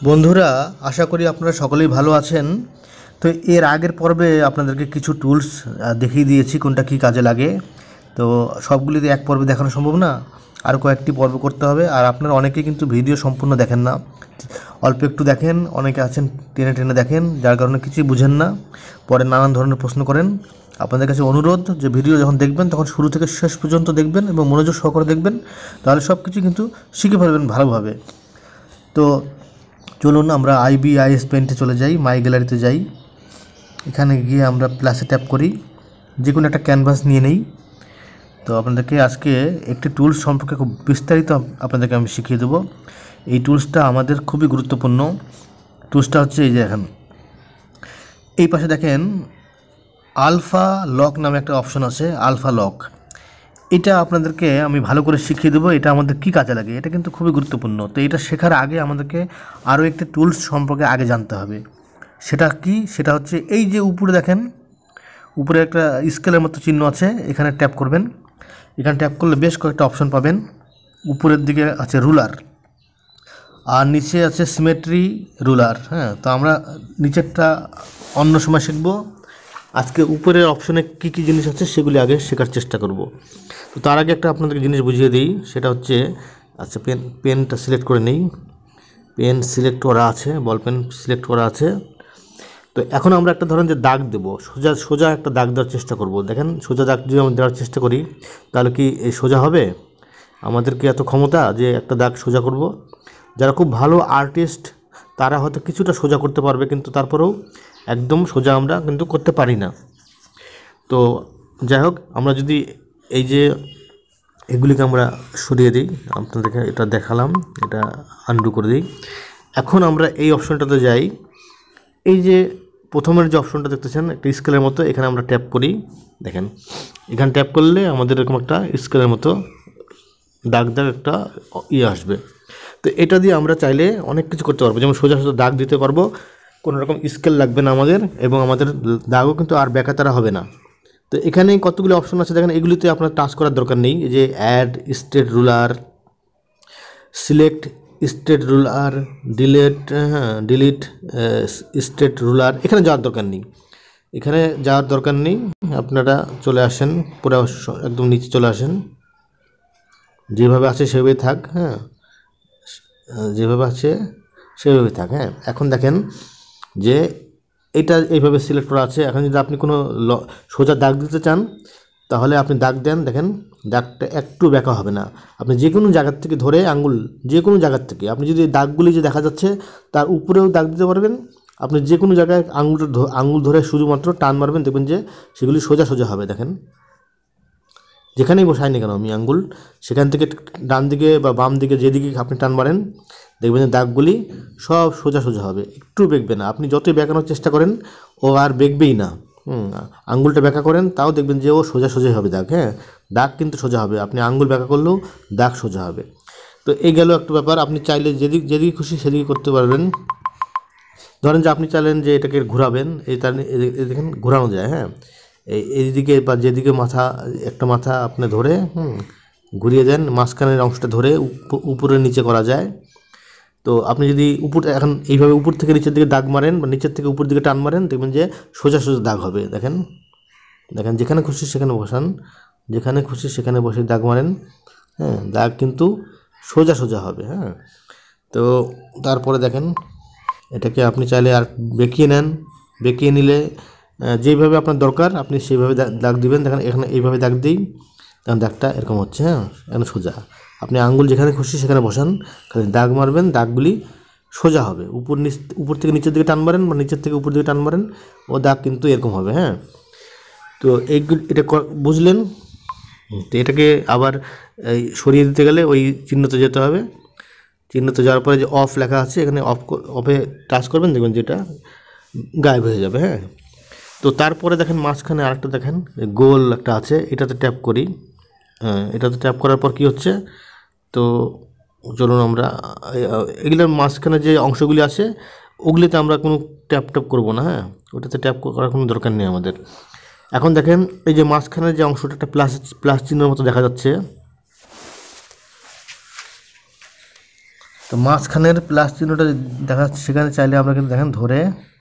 বন্ধুরা, আশা করি আপনারা সকলেই ভালো আছেন। তো এর আগের পর্বে আপনাদেরকে কিছু টুলস দেখিয়ে দিয়েছি কোনটা কী কাজে লাগে। তো সবগুলি এক পর্বে দেখানো সম্ভব না, আর কয়েকটি পর্ব করতে হবে। আর আপনারা অনেকেই কিন্তু ভিডিও সম্পূর্ণ দেখেন না, অল্প একটু দেখেন, অনেকে আছেন টেনে টেনে দেখেন, যার কারণে কিছুই বুঝেন না, পরে নানান ধরনের প্রশ্ন করেন। আপনাদের কাছে অনুরোধ যে ভিডিও যখন দেখবেন তখন শুরু থেকে শেষ পর্যন্ত দেখবেন এবং মনোযোগ সহকারে দেখবেন, তাহলে সব কিছু কিন্তু শিখে ফেলবেন ভালোভাবে। তো চলুন আমরা IBIS পেন্টে চলে যাই, মাই গ্যালারিতে যাই। এখানে গিয়ে আমরা প্লাসে ট্যাপ করি, যে কোনো একটা ক্যানভাস নিয়ে নেই। তো আপনাদেরকে আজকে একটি টুলস সম্পর্কে খুব বিস্তারিত আপনাদেরকে আমি শিখিয়ে দেবো। এই টুলসটা আমাদের খুবই গুরুত্বপূর্ণ। টুলসটা হচ্ছে এই যে এখন এই পাশে দেখেন আলফা লক নামে একটা অপশন আছে, আলফা লক। এটা আপনাদেরকে আমি ভালো করে শিখিয়ে দেবো এটা আমাদের কী কাজে লাগে। এটা কিন্তু খুবই গুরুত্বপূর্ণ। তো এটা শেখার আগে আমাদেরকে আরও একটি টুলস সম্পর্কে আগে জানতে হবে। সেটা কি? সেটা হচ্ছে এই যে উপরে দেখেন, উপরে একটা স্কেলের মতো চিহ্ন আছে, এখানে ট্যাপ করবেন। এখানে ট্যাপ করলে বেশ কয়েকটা অপশন পাবেন। উপরের দিকে আছে রুলার, আর নিচে আছে সিমেট্রি রুলার। হ্যাঁ, তো আমরা নিচেরটা অন্য সময় শিখবো। আজকে উপরের অপশনে কী কী জিনিস আছে সেগুলি আগে শেখার চেষ্টা করব। তো তার আগে একটা আপনাদেরকে জিনিস বুঝিয়ে দিই, সেটা হচ্ছে আচ্ছা পেনটা সিলেক্ট করে নেই। পেন সিলেক্ট করা আছে, বল পেন সিলেক্ট করা আছে। তো এখন আমরা একটা ধরেন যে দাগ দেবো, সোজা একটা দাগ দেওয়ার চেষ্টা করব। দেখেন সোজা দাগ যদি আমরা দেওয়ার চেষ্টা করি তাহলে কি সোজা হবে? আমাদের কি এত ক্ষমতা যে একটা দাগ সোজা করব? যারা খুব ভালো আর্টিস্ট তারা হয়তো কিছুটা সোজা করতে পারবে, কিন্তু তারপরেও একদম সোজা আমরা কিন্তু করতে পারি না। তো যাই হোক, আমরা যদি এই যে এগুলিকে আমরা সরিয়ে দিই, আপনাদেরকে এটা দেখালাম, এটা আনডু করে দিই। এখন আমরা এই অপশনটাতে যাই। এই যে প্রথমের যে অপশনটা দেখতেছেন একটা স্কেলের মতো, এখানে আমরা ট্যাপ করি। দেখেন এখানে ট্যাপ করলে আমাদের এরকম একটা স্কেলের মতো দাগ একটা আসবে। তো এটা দিয়ে আমরা চাইলে অনেক কিছু করতে পারবো, যেমন সোজা সোজা দাগ দিতে পারবো, কোনো রকম স্কেল লাগবে না আমাদের, এবং আমাদের দাগও কিন্তু আর বেকাতারা হবে না। তো এখানে কতগুলো অপশন আছে দেখেন, এগুলিতে আপনার টাচ করার দরকার নেই। এই যে add straight ruler, select straight ruler, delete straight ruler, এখানে যাওয়ার দরকার নেই। এখানে যাওয়ার দরকার নেই, আপনারা চলে আসেন পুরো একদম নিচে চলে আসেন, যেভাবে আছে সেভাবেই থাক। হ্যাঁ, যেভাবে আছে সেভাবেই থাক। হ্যাঁ, এখন দেখেন যে এটা এইভাবে সিলেক্ট করা আছে। এখন যদি আপনি কোনো সোজা দাগ দিতে চান তাহলে আপনি দাগ দেন, দেখেন দাগটা একটু বেঁকা হবে না। আপনি যে কোনো জায়গার থেকে ধরে আঙুল, যে কোনো জায়গার থেকে আপনি যদি দাগগুলি যে দেখা যাচ্ছে তার উপরেও দাগ দিতে পারবেন। আপনি যে কোনো জায়গায় আঙুল ধরে শুধুমাত্র টান মারবেন, দেখবেন যে সেগুলি সোজা সোজা হবে। দেখেন যেখানেই বসাই না কেন আমি আঙ্গুল, সেখান থেকে ডান দিকে বা বাম দিকে যেদিকে আপনি টান মারেন, দেখবেন যে দাগগুলি সব সোজা সোজা হবে, একটু বেঁকবে না। আপনি যতই বেঁকানোর চেষ্টা করেন ও আর বেঁকবেই না। আঙ্গুলটা বেঁকা করেন তাও দেখবেন যে ও সোজা সোজাই হবে দাগ। হ্যাঁ, দাগ কিন্তু সোজা হবে, আপনি আঙ্গুল বেঁকা করলেও দাগ সোজা হবে। তো এই গেল একটা ব্যাপার। আপনি চাইলে যেদিকে খুশি সেদিকে করতে পারবেন। ধরেন যে আপনি চাইলেন যে এটাকে ঘোরাবেন, দেখেন ঘোরানো যায়। হ্যাঁ, এইদিকে বা যেদিকে একটা মাথা আপনি ধরে ঘুরিয়ে দেন, মাঝখানের অংশটা ধরে উপরে নিচে করা যায়। তো আপনি যদি এখন এইভাবে উপর থেকে নিচের দিকে দাগ মারেন বা নিচের থেকে উপর দিকে টান মারেন, দেখবেন যে সোজা সোজা দাগ হবে। দেখেন যেখানে খুশি সেখানে বসান, যেখানে খুশি সেখানে বসে দাগ মারেন। হ্যাঁ, দাগ কিন্তু সোজা সোজা হবে। হ্যাঁ, তো তারপরে দেখেন এটাকে আপনি চাইলে আর বেঁকিয়ে নেন। বেঁকিয়ে নিলে যেইভাবে আপনার দরকার আপনি সেইভাবে দাগ দিবেন। দেখেন এখানে এইভাবে দাগ দিই, তখন দাগটা এরকম হচ্ছে। হ্যাঁ, এখানে সোজা। আপনি আঙ্গুল যেখানে খুশি সেখানে বসান, খালি দাগ মারবেন, দাগগুলি সোজা হবে। উপর থেকে নিচের দিকে টান মারেন বা নিচের থেকে উপর দিকে টান মারেন, ও দাগ কিন্তু এরকম হবে। হ্যাঁ, তো এটা বুঝলেন। তো এটাকে আবার সরিয়ে দিতে গেলে ওই চিহ্নতে যেতে হবে। চিহ্নতে যাওয়ার পরে যে অফ লেখা আছে, এখানে অফে টাচ করবেন, দেখবেন যেটা গায়েব হয়ে যাবে। হ্যাঁ, তো তারপরে দেখেন মাঝখানে আরেকটা দেখেন গোল একটা আছে, এটাতে ট্যাপ করি। হ্যাঁ, এটাতে ট্যাপ করার পর কি হচ্ছে, তো চলুন আমরা এগুলোর মাঝখানে যে অংশগুলি আছে ওগুলিতে আমরা কোনো ট্যাপ করবো না। হ্যাঁ, ওটাতে ট্যাপ করার কোনো দরকার নেই আমাদের। এখন দেখেন এই যে মাঝখানে যে অংশটা একটা প্লাস চিহ্নের মতো দেখা যাচ্ছে, তো মাঝখানের প্লাস চিহ্নটা দেখা যাচ্ছে, সেখানে চাইলে আমরা কিন্তু দেখেন ধরে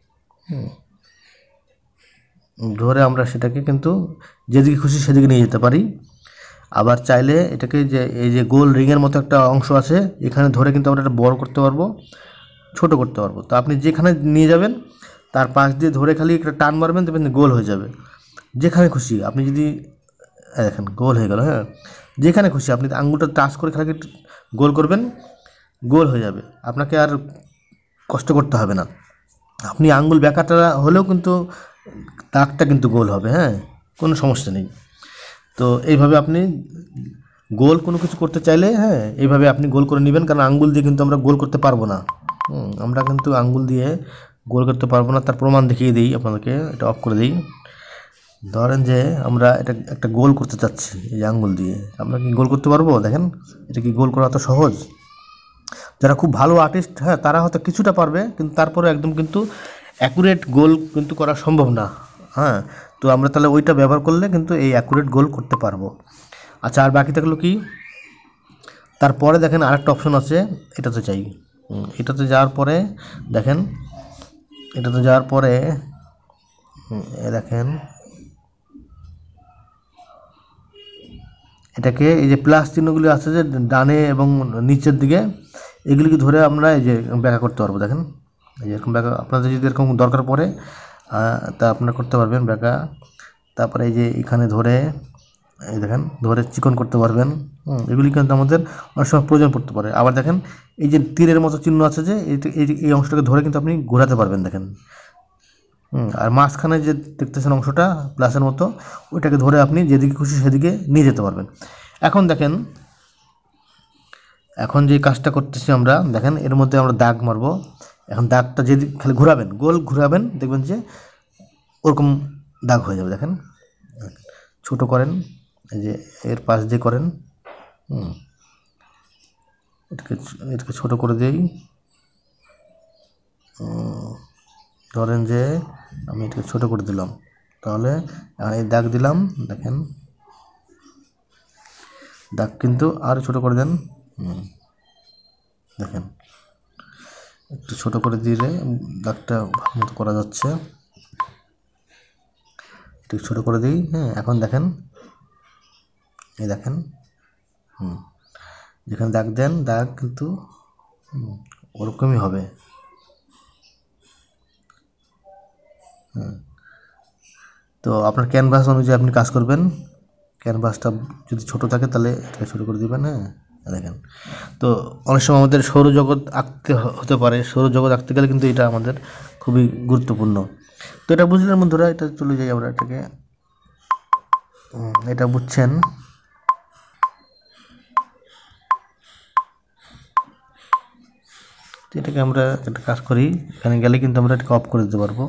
ধরে আমরা সেটাকে কিন্তু যেদিকে খুশি সেদিকে নিয়ে যেতে পারি। আবার চাইলে এটাকে যে এই যে গোল রিংয়ের মতো একটা অংশ আছে, এখানে ধরে কিন্তু আমরা এটা বড় করতে পারবো, ছোট করতে পারবো। তো আপনি যেখানে নিয়ে যাবেন তার পাশ দিয়ে ধরে খালি একটা টান মারবেন, দেখবেন গোল হয়ে যাবে। যেখানে খুশি আপনি যদি দেখেন গোল হয়ে গেল, হ্যাঁ, যেখানে খুশি আপনি আঙুলটা টাচ করে খালি গোল করবেন, গোল হয়ে যাবে, আপনাকে আর কষ্ট করতে হবে না। আপনি আঙ্গুল ব্যাকাটা হলেও কিন্তু দাগটা কিন্তু গোল হবে, হ্যাঁ, কোনো সমস্যা নেই। তো এইভাবে আপনি গোল কোনো কিছু করতে চাইলে, হ্যাঁ, এইভাবে আপনি গোল করে নেবেন, কারণ আঙ্গুল দিয়ে কিন্তু আমরা গোল করতে পারবো না। আমরা কিন্তু আঙ্গুল দিয়ে গোল করতে পারবো না, তার প্রমাণ দেখিয়ে দিই আপনাদেরকে। এটা অফ করে দিই। ধরেন যে আমরা এটা একটা গোল করতে চাচ্ছি এই আঙ্গুল দিয়ে, আমরা কি গোল করতে পারবো? দেখেন এটা কি গোল করা এত সহজ? যারা খুব ভালো আর্টিস্ট, হ্যাঁ, তারা হয়তো কিছুটা পারবে, কিন্তু তারপরে একদম কিন্তু অ্যাকুরেট গোল কিন্তু করা সম্ভব না। হ্যাঁ, তো আমরা তাহলে ওইটা ব্যবহার করলে কিন্তু এই অ্যাকুরেট গোল করতে পারবো। আচ্ছা, আর বাকি থাকলো কি, তারপরে দেখেন আরেকটা অপশন আছে, এটাতে চাই। এটাতে যাওয়ার পরে দেখেন, এটাতে যাওয়ার পরে দেখেন এটাকে এই যে প্লাস চিহ্নগুলি আছে যে ডানে এবং নিচের দিকে, এগুলিকে ধরে আমরা এই যে ব্যাখ্যা করতে পারবো। দেখেন এই যেরকম ব্যাখ্যা আপনাদের যদি এরকম দরকার পড়ে তা আপনারা করতে পারবেন ব্যাখ্যা। তারপরে এই যে এখানে ধরে এই দেখেন ধরে চিকন করতে পারবেন। এগুলি কিন্তু আমাদের অনেক সময় প্রয়োজন পড়তে পারে। আবার দেখেন এই যে তীরের মতো চিহ্ন আছে যে এই অংশটাকে ধরে কিন্তু আপনি ঘোরাতে পারবেন, দেখেন। আর মাঝখানে যে দেখতেছেন অংশটা প্লাসের মতো, ওইটাকে ধরে আপনি যেদিকে খুশি সেদিকে নিয়ে যেতে পারবেন। এখন দেখেন, এখন যে কাজটা করতেছি আমরা, দেখেন এর মধ্যে আমরা দাগ মারবো। এখন দাগটা যেদিকে খালি ঘোরাবেন, গোল ঘোরাবেন, দেখবেন যে ওরকম দাগ হয়ে যাবে। দেখেন ছোট করেন, এই যে এর পাশ দিয়ে করেন, এটাকে ছোট করে দিই। ধরেন যে আমি এটাকে ছোট করে দিলাম, তাহলে এই দাগ দিলাম, দেখেন দাগ কিন্তু আরও ছোট করে দেন। দেখেন একটু ছোট করে দিলে দাগটা ভালো মতো করা যাচ্ছে। একটু ছোট করে দিই, হ্যাঁ। এখন দেখেন এই দেখেন, যেখানে দাগ দেন দাগ কিন্তু ওরকমই হবে। তো আপনার ক্যানভাস অনুযায়ী আপনি কাজ করবেন। ক্যানভাসটা যদি ছোট থাকে তাহলে এটাকে ছোটো করে দেবেন, হ্যাঁ। দেখেন, তো অনেক সময় আমাদের সৌরজগৎ আঁকতে হতে পারে। সৌরজগৎ আঁকতে গেলে কিন্তু এটা আমাদের খুবই গুরুত্বপূর্ণ। তো এটা বুঝলেন বন্ধুরা, এটা চলে যাই আমরা এটাকে, এটা বুঝছেন। এটাকে আমরা একটা কাজ করি, এখানে গেলে কিন্তু আমরা এটাকে অফ করে দিতে পারবো।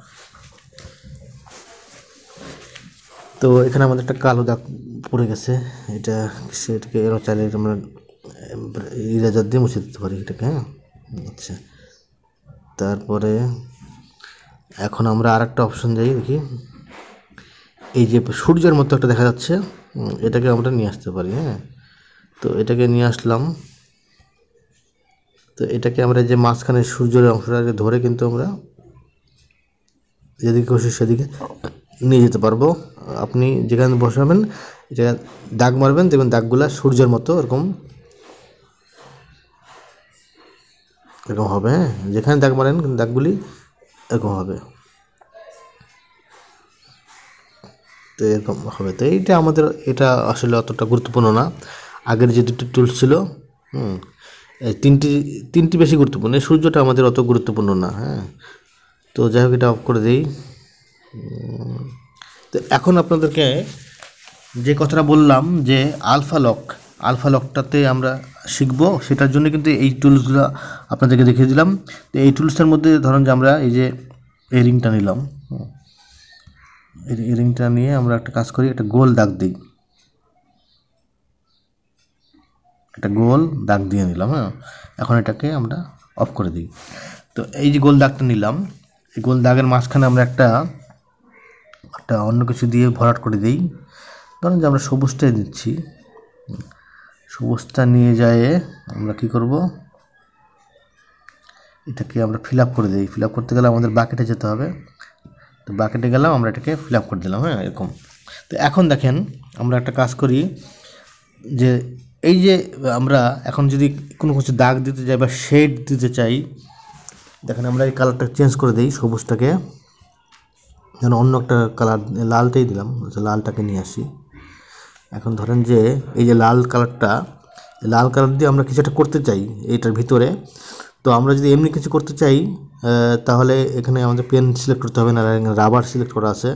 তো এখানে আমাদের একটা কালো দাগ পড়ে গেছে, এটা সেটাকে চাইলে আমরা ইরেজার দিয়ে মুছে দিতে পারি এটাকে, হ্যাঁ। আচ্ছা, তারপরে এখন আমরা আরেকটা অপশন যাই, দেখি এই যে সূর্যের মতো একটা দেখা যাচ্ছে, এটাকে আমরা নিয়ে আসতে পারি, হ্যাঁ। তো এটাকে নিয়ে আসলাম। তো এটাকে আমরা যে মাঝখানে সূর্যের অংশটাকে ধরে কিন্তু আমরা যেদিকে খুশি সেদিকে নিয়ে যেতে পারবো। আপনি যেখানে বসাবেন এটা দাগ মারবেন, দেখবেন দাগগুলা সূর্যের মতো এরকম এরকম হবে, হ্যাঁ। যেখানে দাগ মারেন কিন্তু দাগগুলি এরকম হবে, তো এরকম হবে। তো এইটা আমাদের, এটা আসলে অতটা গুরুত্বপূর্ণ না। আগের যে দুটো টুলস ছিল, এই তিনটি বেশি গুরুত্বপূর্ণ, এই সূর্যটা আমাদের অত গুরুত্বপূর্ণ না, হ্যাঁ। তো যাই হোক, এটা অফ করে দিই। তো এখন আপনাদেরকে যে কথাটা বললাম যে আলফা লকটাতে আমরা শিখব, সেটার জন্য কিন্তু এই টুলসগুলো আপনাদেরকে দেখিয়ে দিলাম। তো এই টুলসের মধ্যে ধরুন যে আমরা এই যে এই রিংটা নিলাম, এই রিংটা নিয়ে আমরা একটা কাজ করি, একটা গোল দাগ দিই, একটা গোল দাগ দিয়ে নিলাম, হ্যাঁ। এখন এটাকে আমরা অফ করে দিই। তো এই যে গোল দাগটা নিলাম, এই গোল দাগের মাঝখানে আমরা একটা অন্য কিছু দিয়ে ভরাট করে দিই। ধরুন যে আমরা সবুজটাই দিচ্ছি, সবুজটা নিয়ে যায় আমরা কি করব, এটাকে আমরা ফিল আপ করে দিই। ফিল আপ করতে গেলে আমাদের বাকেটে যেতে হবে। তো বাকেটে গেলাম, আমরা এটাকে ফিল আপ করে দিলাম। হ্যাঁ, এরকম। তো এখন দেখেন আমরা একটা কাজ করি, যে এই যে আমরা এখন যদি কোনো কিছু দাগ দিতে চাই বা শেড দিতে চাই, দেখেন আমরা এই কালারটা চেঞ্জ করে দিই, সবুজটাকে যেন অন্য একটা কালার, লালটাই দিলাম, লালটাকে নিয়ে আসি। এখন ধরেন যে এই যে লাল কালারটা, লাল কালার দিয়ে আমরা কিছু একটা করতে চাই এইটার ভিতরে। তো আমরা যদি এমনি কিছু করতে চাই তাহলে এখানে আমাদের পেন সিলেক্ট করতে হবে না, রাবার সিলেক্ট করা আছে।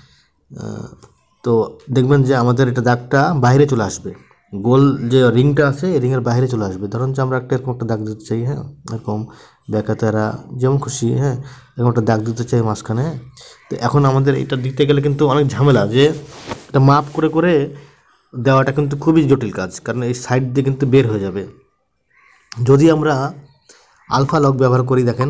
তো দেখবেন যে আমাদের এটা দাগটা বাইরে চলে আসবে, গোল যে রিংটা আছে এই রিংয়ের বাইরে চলে আসবে। ধরুন যে আমরা এরকম একটা দাগ দিতে চাই, হ্যাঁ, এরকম ব্যাকাতেরা যেমন খুশি, হ্যাঁ, এরকম একটা দাগ দিতে চাই মাঝখানে। তো এখন আমাদের এটা দিতে গেলে কিন্তু অনেক ঝামেলা, যে এটা মাপ করে করে দেওয়াটা কিন্তু খুবই জটিল কাজ, কারণ এই সাইড দিয়ে কিন্তু বের হয়ে যাবে। যদি আমরা আলফা লক ব্যবহার করি, দেখেন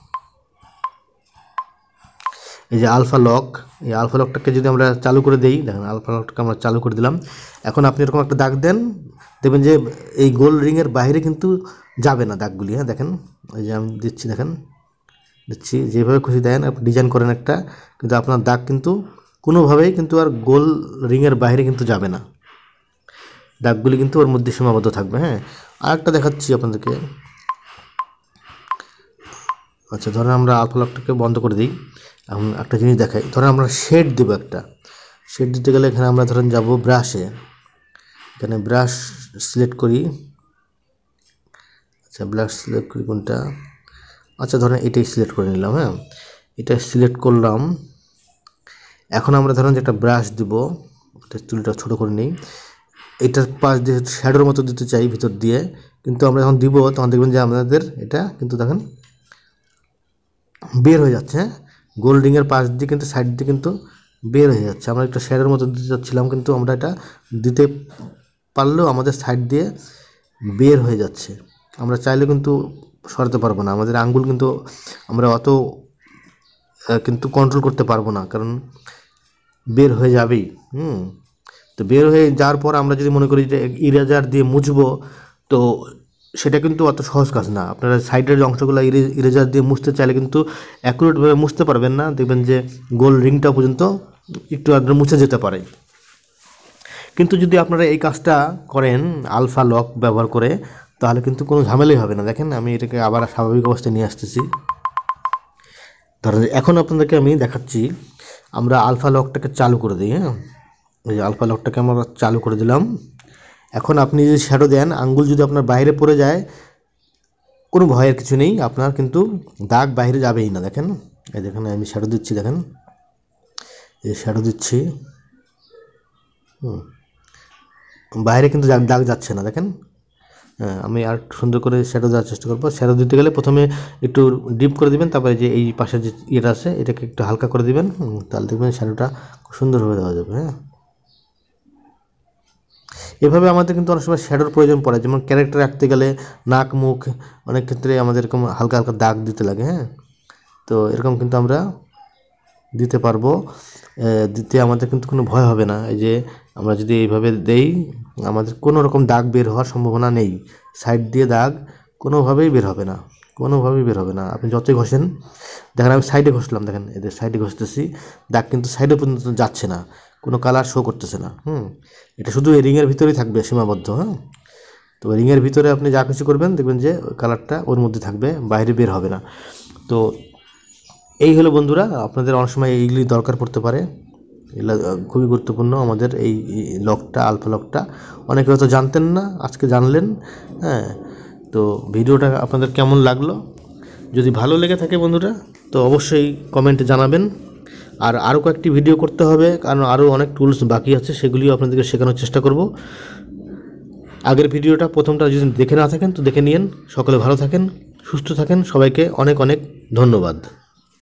এই যে আলফা লক, এই আলফা লকটাকে যদি আমরা চালু করে দিই, দেখেন আলফা লকটাকে আমরা চালু করে দিলাম। এখন আপনি এরকম একটা দাগ দেন, দেখবেন যে এই গোল রিংয়ের বাইরে কিন্তু যাবে না দাগগুলি। হ্যাঁ, দেখেন এই যে আমি দিচ্ছি, দেখেন দিচ্ছি, যেভাবে খুশি দেন আপনি ডিজাইন করেন একটা, কিন্তু আপনার দাগ কিন্তু কোনোভাবেই কিন্তু আর গোল রিংয়ের বাইরে কিন্তু যাবে না, দাগগুলি কিন্তু ওর মধ্যে সীমাবদ্ধ থাকবে। হ্যাঁ, আর একটা দেখাচ্ছি আপনাদেরকে। আচ্ছা, ধরেন আমরা আলফা লকটাকে বন্ধ করে দিই। এখন একটা জিনিস দেখাই, ধরেন আমরা শেড দেবো একটা। শেড দিতে গেলে এখানে আমরা ধরেন যাব ব্রাশে, এখানে ব্রাশ সিলেক্ট করি। আচ্ছা, ব্রাশ সিলেক্ট করি কোনটা, আচ্ছা ধরেন এটাই সিলেক্ট করে নিলাম। হ্যাঁ, এটা সিলেক্ট করলাম। এখন আমরা ধরেন যে একটা ব্রাশ দিব, এটা চুলটা ছোটো করে নিই, এটার পাশ দিয়ে শ্যাডোর মতো দিতে চাই ভিতর দিয়ে, কিন্তু আমরা যখন দিব তখন দেখবেন যে আমাদের এটা কিন্তু দেখেন বের হয়ে যাচ্ছে। হ্যাঁ, গোল রিংয়ের পাশ দিয়ে কিন্তু সাইড দিয়ে কিন্তু বের হয়ে যাচ্ছে। আমরা একটা শ্যাডোর মতো দিতে চাচ্ছিলাম, কিন্তু আমরা এটা দিতে পারলেও আমাদের সাইড দিয়ে বের হয়ে যাচ্ছে। আমরা চাইলে কিন্তু সরাতে পারবো না, আমাদের আঙ্গুল কিন্তু আমরা অত কিন্তু কন্ট্রোল করতে পারবো না, কারণ বের হয়ে যাবেই। তো বের হয়ে যাওয়ার পর আমরা যদি মনে করি যে ইরেজার দিয়ে মুছবো, তো সেটা কিন্তু অত সহজ কাজ না। আপনারা সাইডের যে অংশগুলো ইরেজার দিয়ে মুছতে চাইলে কিন্তু অ্যাকুরেটভাবে মুছতে পারবেন না, দেখবেন যে গোল রিংটা পর্যন্ত একটু আধটু মুছে যেতে পারে। কিন্তু যদি আপনারা এই কাজটা করেন আলফা লক ব্যবহার করে, তাহলে কিন্তু কোনো ঝামেলাই হবে না। দেখেন আমি এটাকে আবার স্বাভাবিক অবস্থায় নিয়ে আসতেছি। ধরেন এখন আপনাদেরকে আমি দেখাচ্ছি, আমরা আলফা লকটাকে চালু করে দিই। হ্যাঁ, এই যে আলফা লকটাকে আমরা চালু করে দিলাম। এখন আপনি যদি শ্যাডো দেন, আঙ্গুল যদি আপনার বাইরে পড়ে যায়, কোনো ভয়ের কিছু নেই, আপনার কিন্তু দাগ বাইরে যাবেই না। দেখেন এই দেখেন আমি শ্যাডো দিচ্ছি, দেখেন এই শ্যাডো দিচ্ছি, বাইরে কিন্তু দাগ যাচ্ছে না। দেখেন, হ্যাঁ, আমি আর সুন্দর করে শ্যাডো দেওয়ার চেষ্টা করবো। শ্যাডো দিতে গেলে প্রথমে একটু ডিপ করে দিবেন, তারপরে যে এই পাশে যে ইয়েটা আছে এটাকে একটু হালকা করে দিবেন, তাহলে দেখবেন শ্যাডোটা খুব সুন্দরভাবে দেওয়া যাবে। হ্যাঁ, এভাবে আমাদের কিন্তু অনেক সময় শ্যাডোর প্রয়োজন পড়ে, যেমন ক্যারেক্টার রাখতে গেলে নাক মুখ অনেক ক্ষেত্রে আমাদের এরকম হালকা হালকা দাগ দিতে লাগে। হ্যাঁ, তো এরকম কিন্তু আমরা দিতে পারবো, দিতে আমাদের কিন্তু কোনো ভয় হবে না। এই যে আমরা যদি এইভাবে দেই, আমাদের কোনো রকম দাগ বের হওয়ার সম্ভাবনা নেই। সাইড দিয়ে দাগ কোনোভাবেই বের হবে না, কোনোভাবেই বের হবে না। আপনি যতই ঘষেন, দেখেন আমি সাইডে ঘষলাম, দেখেন এদের সাইডে ঘষতেছি, দাগ কিন্তু সাইডে পর্যন্ত যাচ্ছে না, কোনো কালার শো করতেছে না। এটা শুধু এই রিংয়ের ভিতরেই থাকবে সীমাবদ্ধ। হ্যাঁ, তো রিংয়ের ভিতরে আপনি যা কিছু করবেন দেখবেন যে কালারটা ওর মধ্যে থাকবে, বাইরে বের হবে না। তো এই হলো বন্ধুরা, আপনাদের অনেক সময় এইগুলি দরকার পড়তে পারে, এগুলো খুবই গুরুত্বপূর্ণ আমাদের এই লকটা, আলফা লকটা। অনেকে হয়তো জানতেন না, আজকে জানলেন। হ্যাঁ, তো ভিডিওটা আপনাদের কেমন লাগলো, যদি ভালো লেগে থাকে বন্ধুরা তো অবশ্যই কমেন্টে জানাবেন। আর আরও কয়েকটি ভিডিও করতে হবে, কারণ আরও অনেক টুলস বাকি আছে, সেগুলিও আপনাদেরকে শেখানোর চেষ্টা করব। আগের ভিডিওটা প্রথমটা যদি দেখে না থাকেন তো দেখে নিন। সকলে ভালো থাকেন, সুস্থ থাকেন, সবাইকে অনেক অনেক ধন্যবাদ।